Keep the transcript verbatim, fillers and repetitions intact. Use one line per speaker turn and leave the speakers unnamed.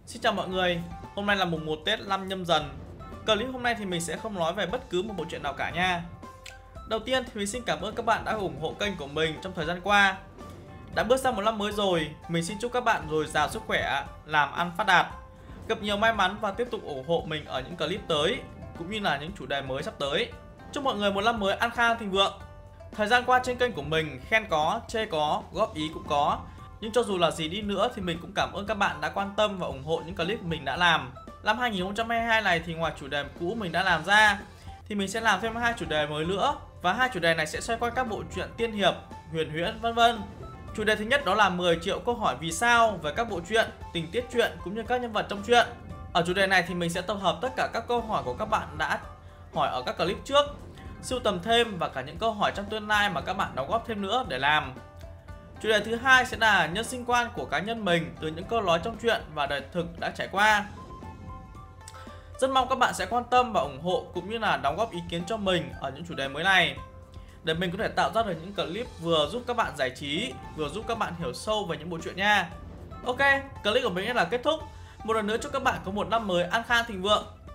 Xin chào mọi người, hôm nay là mùng một Tết năm Nhâm Dần. Clip hôm nay thì mình sẽ không nói về bất cứ một bộ truyện nào cả nha. Đầu tiên thì mình xin cảm ơn các bạn đã ủng hộ kênh của mình trong thời gian qua. Đã bước sang một năm mới rồi, mình xin chúc các bạn dồi dào sức khỏe, làm ăn phát đạt, gặp nhiều may mắn và tiếp tục ủng hộ mình ở những clip tới, cũng như là những chủ đề mới sắp tới. Chúc mọi người một năm mới an khang thịnh vượng. Thời gian qua trên kênh của mình, khen có, chê có, góp ý cũng có. Nhưng cho dù là gì đi nữa thì mình cũng cảm ơn các bạn đã quan tâm và ủng hộ những clip mình đã làm. Năm hai nghìn không trăm hai mươi hai này thì ngoài chủ đề cũ mình đã làm ra thì mình sẽ làm thêm hai chủ đề mới nữa. Và hai chủ đề này sẽ xoay quanh các bộ truyện tiên hiệp, huyền huyễn vân vân. Chủ đề thứ nhất đó là mười triệu câu hỏi vì sao về các bộ truyện, tình tiết truyện cũng như các nhân vật trong truyện. Ở chủ đề này thì mình sẽ tập hợp tất cả các câu hỏi của các bạn đã hỏi ở các clip trước, sưu tầm thêm và cả những câu hỏi trong tương lai mà các bạn đóng góp thêm nữa để làm. Chủ đề thứ hai sẽ là nhân sinh quan của cá nhân mình từ những câu nói trong truyện và đời thực đã trải qua. Rất mong các bạn sẽ quan tâm và ủng hộ cũng như là đóng góp ý kiến cho mình ở những chủ đề mới này, để mình có thể tạo ra được những clip vừa giúp các bạn giải trí, vừa giúp các bạn hiểu sâu về những bộ truyện nha. Ok, clip của mình là kết thúc. Một lần nữa chúc các bạn có một năm mới an khang thịnh vượng.